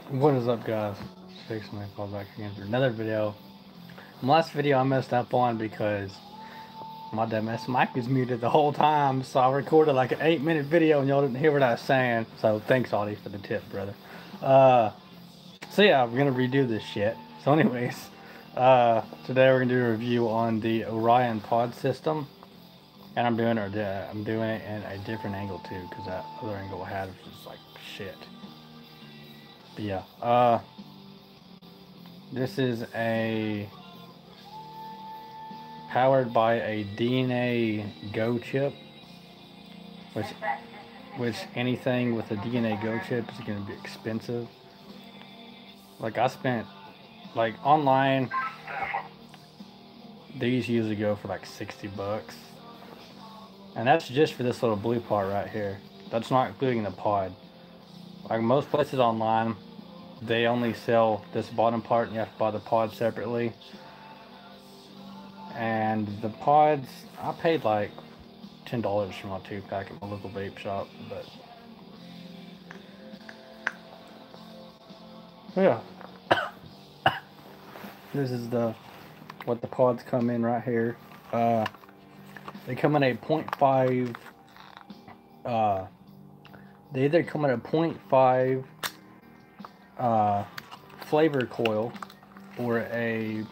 What is up, guys? Jason, I called back again for another video. My last video I messed up on because my dumbass mic was muted the whole time, so I recorded like an 8-minute video and y'all didn't hear what I was saying. So thanks, Audie, for the tip, brother. So yeah, we're gonna redo this shit. So anyways, today we're gonna do a review on the Orion pod system, and I'm doing it in a different angle too, because that other angle I had was just like shit. But yeah, this is a powered by a DNA Go chip, which anything with a DNA Go chip is going to be expensive. Like I spent, like online, these usually go for like 60 bucks. And that's just for this little blue part right here. That's not including the pod. Like most places online, they only sell this bottom part and you have to buy the pod separately. And the pods, I paid like $10 for my 2-pack at my local vape shop, but yeah. This is what the pods come in right here. They come in a 0.5. They either come in a 0.5 flavor coil or a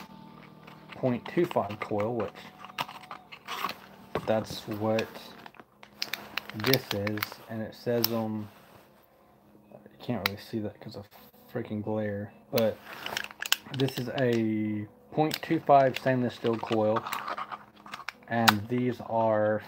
0.25 coil, which that's what this is, and it says you can't really see that because of freaking glare, but this is a 0.25 stainless steel coil, and these are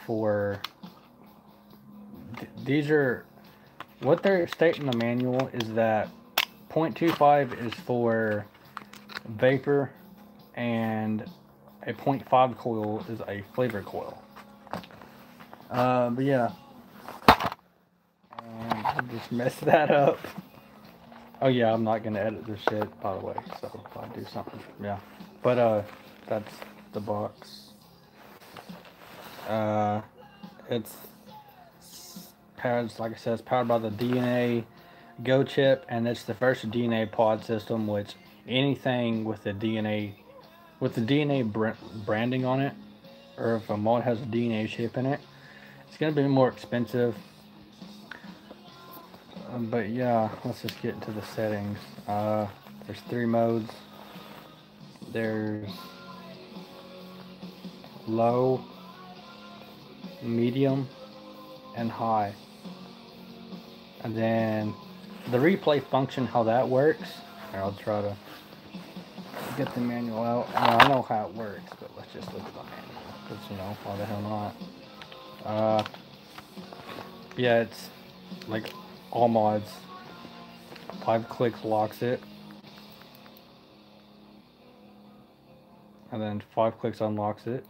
what they're stating in the manual is that 0.25 is for vapor and a 0.5 coil is a flavor coil. But yeah, and I just messed that up. Oh yeah, I'm not gonna edit this shit, by the way, so if I do something, yeah. But that's the box. It's powered, like I said, it's powered by the DNA Go chip, and it's the first DNA pod system, which anything with the DNA branding on it, or if a mod has a DNA chip in it, it's gonna be more expensive. But yeah, let's just get into the settings. There's 3 modes. There's low, medium, and high. And then the replay function, how that works. Here, I'll try to get the manual out. I know how it works, but let's just look at the manual, because, you know, why the hell not? Yeah, it's like all mods. 5 clicks locks it, and then 5 clicks unlocks it.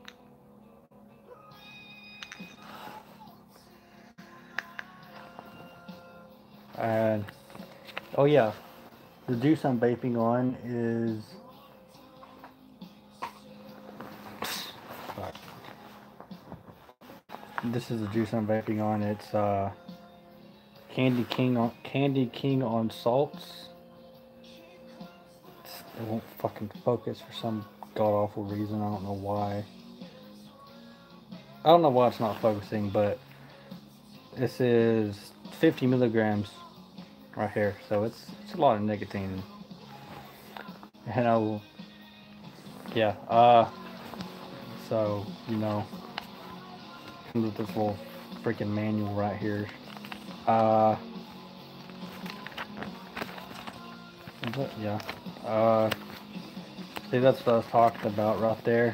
And oh yeah, the juice I'm vaping on is this is the juice I'm vaping on. It's Candy King on salts. It won't fucking focus for some god awful reason. I don't know why. I don't know why it's not focusing, but this is 50 milligrams right here, so it's a lot of nicotine. And yeah, so, you know, comes with this little freaking manual right here. But yeah, see, that's what I was talking about right there.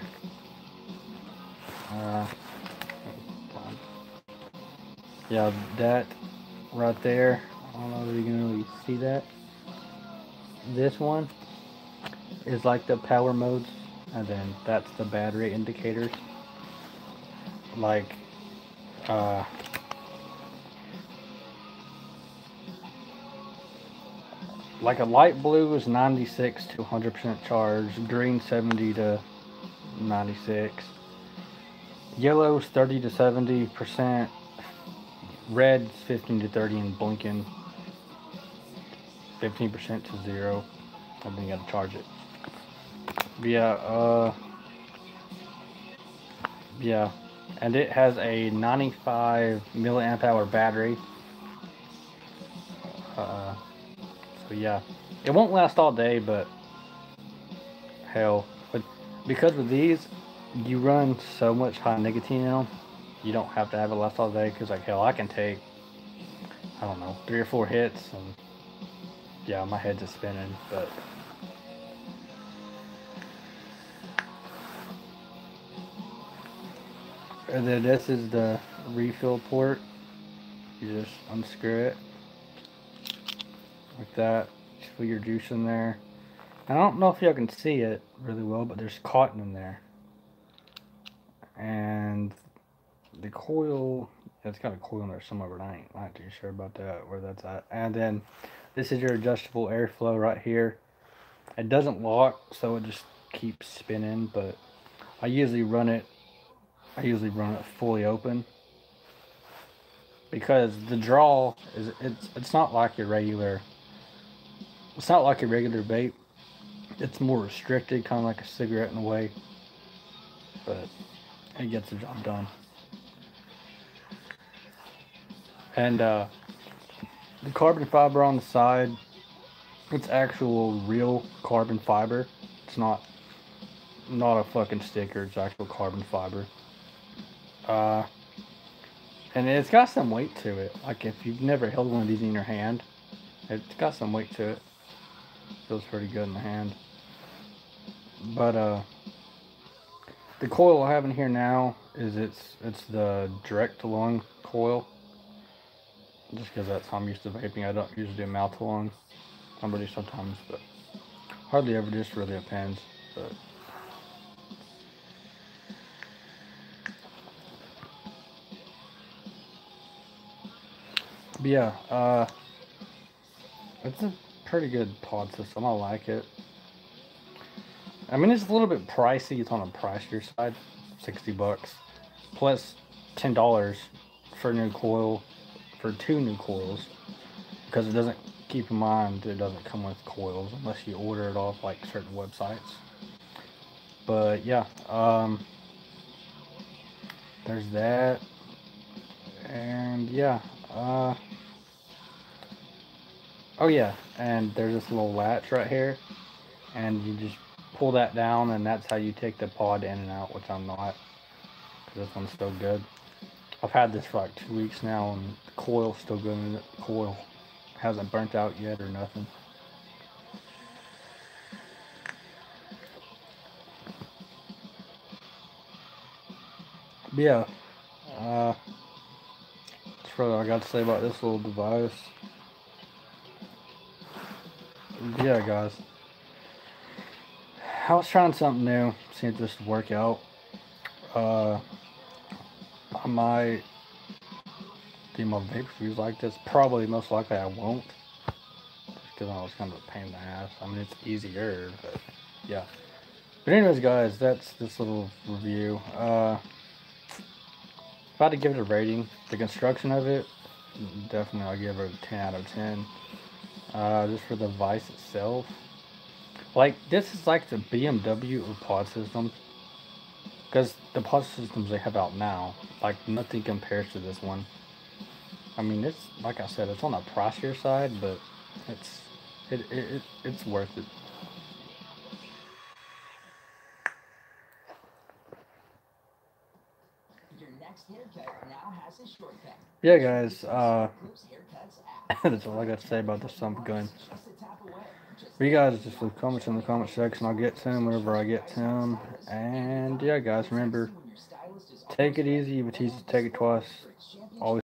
Yeah, that right there, I don't know if you can really see that. This one is like the power modes, and then that's the battery indicators. Like, like a light blue is 96 to 100% charged, green 70 to 96, yellow's 30 to 70%, red's 15 to 30 and blinking 15% to 0. And then you gotta charge it. But yeah, and it has a 95 milliamp hour battery. So yeah, it won't last all day, but hell, but because with these, you run so much high nicotine in them, you don't have to have it last all day. Because like hell, I can take, I don't know, 3 or 4 hits, and yeah, my head's just spinning. But and then this is the refill port. You just unscrew it like that. Just put your juice in there. I don't know if y'all can see it really well, but there's cotton in there. And the coil, it's got a coil in there somewhere, but I ain't not too sure about that, where that's at. And then this is your adjustable airflow right here. It doesn't lock, so it just keeps spinning, but I usually run it fully open. Because the draw is, it's not like your regular, it's not like a regular vape. It's more restricted, kind of like a cigarette in a way, but it gets the job done. And the carbon fiber on the side, it's actual real carbon fiber. It's not a fucking sticker. It's actual carbon fiber. And it's got some weight to it. Like if you've never held one of these in your hand, it's got some weight to it. Feels pretty good in the hand. But the coil I have in here now is it's the direct to lung coil. Just because that's how I'm used to vaping. I don't usually do mouth to lung. Somebody sometimes, but hardly ever. Just really depends. But yeah, it's a pretty good pod system. I like it. I mean, it's a little bit pricey. It's on the pricier side, $60 plus $10 for a new coil, for 2 new coils, because it doesn't. Keep in mind, it doesn't come with coils unless you order it off like certain websites. But yeah, there's that, and yeah, oh yeah, and there's this little latch right here, and you just pull that down, and that's how you take the pod in and out, which I'm not, because this one's still good. I've had this for like 2 weeks now, and the coil's still good, and the coil hasn't burnt out yet or nothing. But yeah, that's what I got to say about this little device. Yeah, guys, I was trying something new, seeing if this would work out. I might do my vape reviews like this. Probably, most likely, I won't. Just because I was kind of a pain in the ass. I mean, it's easier, but yeah. But anyways, guys, that's this little review. If I had to give it a rating, the construction of it, definitely I'll give it a 10 out of 10. Just for the device itself. Like, this is like the BMW of pod systems. Because the pod systems they have out now, like, nothing compares to this one. I mean, it's, like I said, it's on the pricier side, but it's worth it. Yeah, guys, that's all I got to say about this son of a gun. But you guys just leave comments in the comment section. I'll get to them whenever I get to them. And yeah, guys, remember, take it easy, but Jesus, take it twice.